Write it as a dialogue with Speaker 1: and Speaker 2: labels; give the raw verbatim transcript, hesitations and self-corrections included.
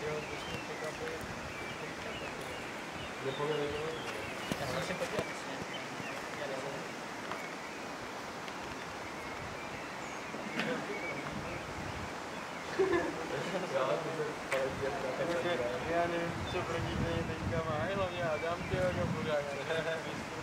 Speaker 1: Jo, to jsme překvapili.
Speaker 2: Nepovedli to?
Speaker 1: Já jsem si podívat, jasně. Já nevím, co pro ní teďka má, hlavně Adam, ty jo, budu